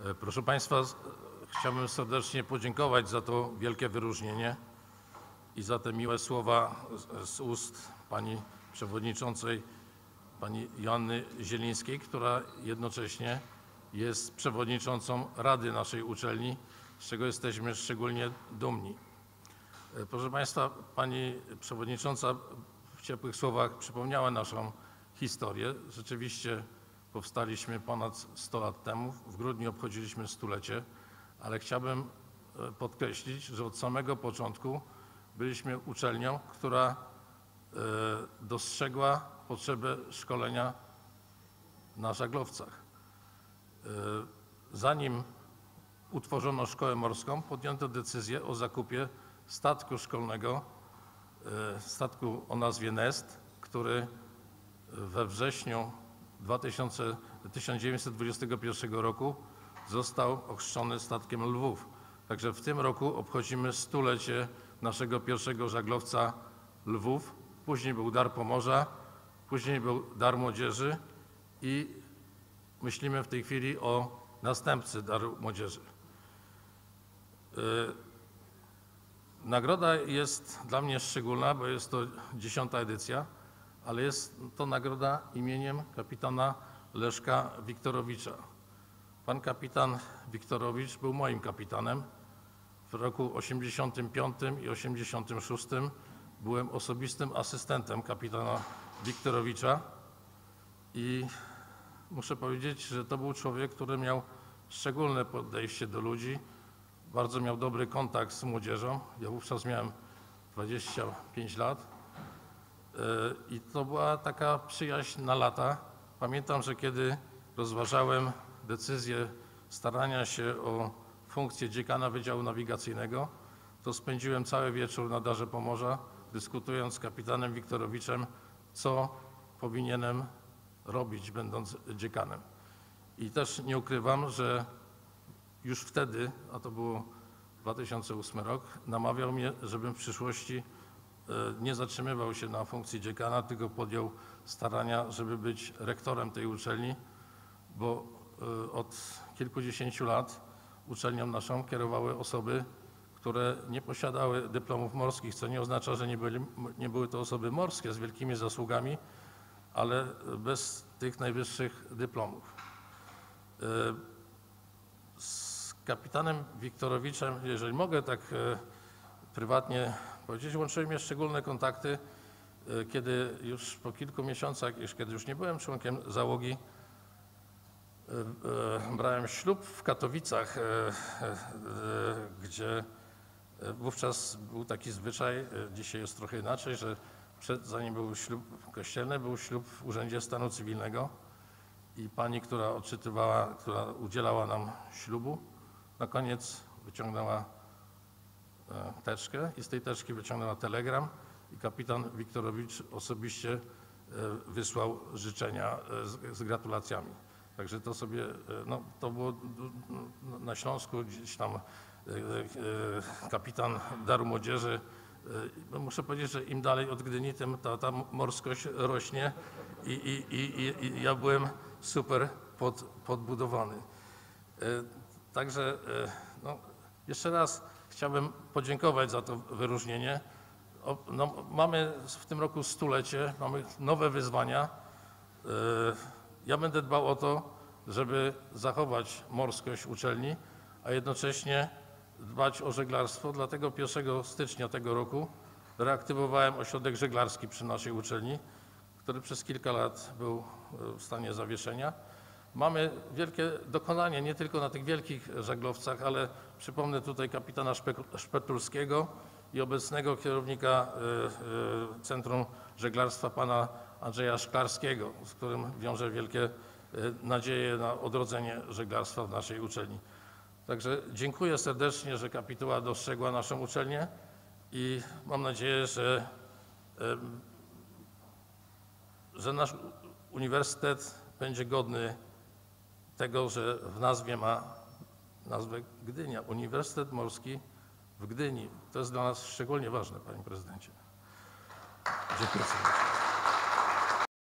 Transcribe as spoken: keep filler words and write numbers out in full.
Proszę Państwa, chciałbym serdecznie podziękować za to wielkie wyróżnienie i za te miłe słowa z ust pani przewodniczącej, pani Joanny Zielińskiej, która jednocześnie jest przewodniczącą Rady naszej uczelni, z czego jesteśmy szczególnie dumni. Proszę Państwa, pani przewodnicząca w ciepłych słowach przypomniała naszą historię. Rzeczywiście powstaliśmy ponad sto lat temu, w grudniu obchodziliśmy stulecie, ale chciałbym podkreślić, że od samego początku byliśmy uczelnią, która dostrzegła potrzebę szkolenia na żaglowcach. Zanim utworzono szkołę morską, podjęto decyzję o zakupie statku szkolnego, statku o nazwie Nest, który we wrześniu tysiąc dziewięćset dwudziestego pierwszego roku został ochrzczony statkiem Lwów. Także w tym roku obchodzimy stulecie naszego pierwszego żaglowca Lwów. Później był Dar Pomorza, później był Dar Młodzieży i myślimy w tej chwili o następcy Daru Młodzieży. Nagroda jest dla mnie szczególna, bo jest to dziesiąta edycja, ale jest to nagroda imieniem kapitana Leszka Wiktorowicza. Pan kapitan Wiktorowicz był moim kapitanem. W roku osiemdziesiątym piątym i osiemdziesiątym szóstym byłem osobistym asystentem kapitana Wiktorowicza i muszę powiedzieć, że to był człowiek, który miał szczególne podejście do ludzi, bardzo miał dobry kontakt z młodzieżą. Ja wówczas miałem dwadzieścia pięć lat i to była taka przyjaźń na lata. Pamiętam, że kiedy rozważałem decyzję starania się o funkcję dziekana Wydziału Nawigacyjnego, to spędziłem cały wieczór na Darze Pomorza, dyskutując z kapitanem Wiktorowiczem, co powinienem robić, będąc dziekanem. I też nie ukrywam, że już wtedy, a to było dwa tysiące ósmy rok, namawiał mnie, żebym w przyszłości nie zatrzymywał się na funkcji dziekana, tylko podjął starania, żeby być rektorem tej uczelni, bo od kilkudziesięciu lat uczelnią naszą kierowały osoby, które nie posiadały dyplomów morskich, co nie oznacza, że nie, byli, nie były to osoby morskie z wielkimi zasługami, ale bez tych najwyższych dyplomów. Z kapitanem Wiktorowiczem, jeżeli mogę tak prywatnie powiedzieć, łączyły mnie szczególne kontakty, kiedy już po kilku miesiącach, kiedy już nie byłem członkiem załogi, brałem ślub w Katowicach, gdzie wówczas był taki zwyczaj, dzisiaj jest trochę inaczej, że przed, zanim był ślub kościelny, był ślub w Urzędzie Stanu Cywilnego i pani, która odczytywała, która udzielała nam ślubu, na koniec wyciągnęła teczkę i z tej teczki wyciągnęła telegram i kapitan Wiktorowicz osobiście wysłał życzenia z, z gratulacjami. Także to sobie, no to było na Śląsku gdzieś tam kapitan Daru Młodzieży. Muszę powiedzieć, że im dalej od Gdyni, tym ta, ta morskość rośnie i, i, i, i ja byłem super pod, podbudowany. Także no, jeszcze raz chciałbym podziękować za to wyróżnienie. No, mamy w tym roku stulecie, mamy nowe wyzwania. Ja będę dbał o to, żeby zachować morskość uczelni, a jednocześnie dbać o żeglarstwo. Dlatego pierwszego stycznia tego roku reaktywowałem ośrodek żeglarski przy naszej uczelni, który przez kilka lat był w stanie zawieszenia. Mamy wielkie dokonanie nie tylko na tych wielkich żaglowcach, ale przypomnę tutaj kapitana Szpetulskiego i obecnego kierownika Centrum Żeglarstwa pana Andrzeja Szklarskiego, z którym wiąże wielkie nadzieje na odrodzenie żeglarstwa w naszej uczelni. Także dziękuję serdecznie, że kapituła dostrzegła naszą uczelnię i mam nadzieję, że, że nasz uniwersytet będzie godny tego, że w nazwie ma nazwę Gdynia. Uniwersytet Morski w Gdyni. To jest dla nas szczególnie ważne, panie prezydencie. Dziękuję serdecznie.